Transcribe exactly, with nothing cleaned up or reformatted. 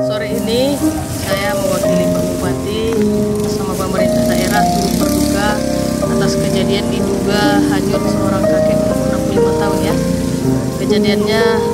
Sore ini saya mewakili Pak Bupati bersama pemerintah daerah turut berduka atas kejadian diduga hanyut seorang kakek umur enam puluh lima tahun ya. Kejadiannya